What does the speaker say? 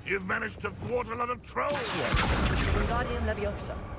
You've managed to thwart a lot of trolls. Yes. Wingardium Leviosa.